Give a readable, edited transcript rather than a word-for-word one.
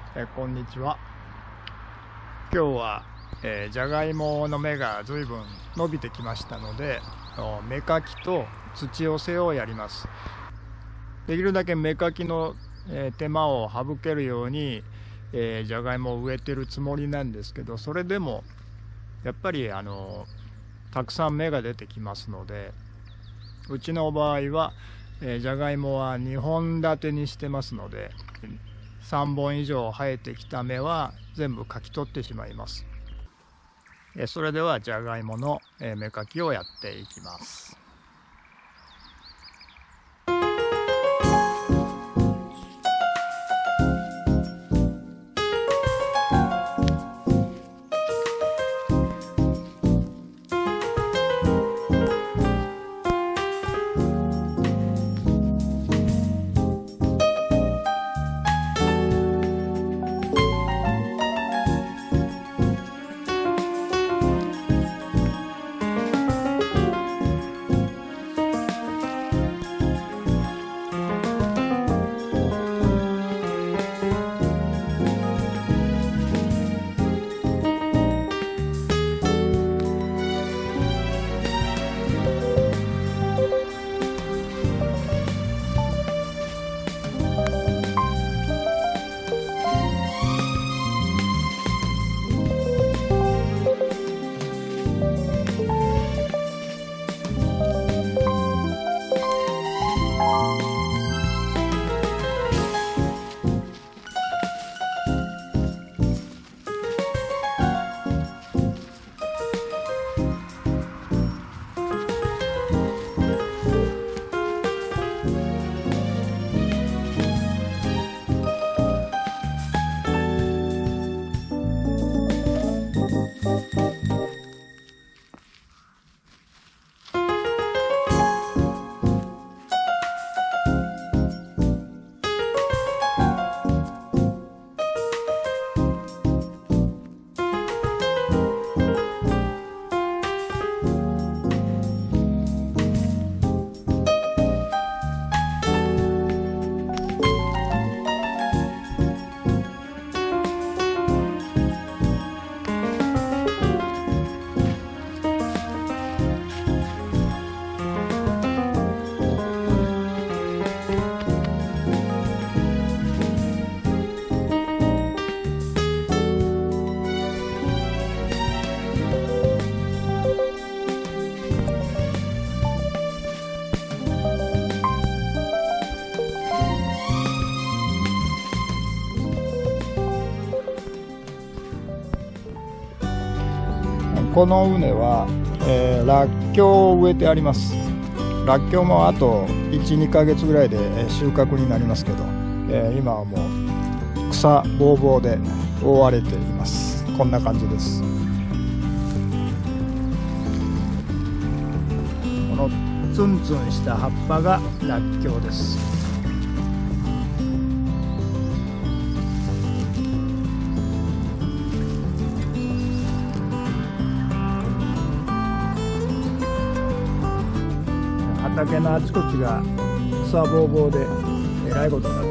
こんにちは。今日は、じゃがいもの芽がずいぶん伸びてきましたので、芽かきと土寄せをやります。できるだけ芽かきの、手間を省けるように、じゃがいもを植えてるつもりなんですけど、それでもやっぱりたくさん芽が出てきますので、うちの場合は、じゃがいもは2本立てにしてますので、3本以上生えてきた芽は全部かき取ってしまいます。それではじゃがいもの芽かきをやっていきます。この畝は、らっきょうを植えてあります。らっきょうもあと 1,2 ヶ月ぐらいで収穫になりますけど、今はもう草ぼうぼうで覆われています。こんな感じです。このツンツンした葉っぱがらっきょうです。畑のあちこちが草ぼうぼうでえらいことになって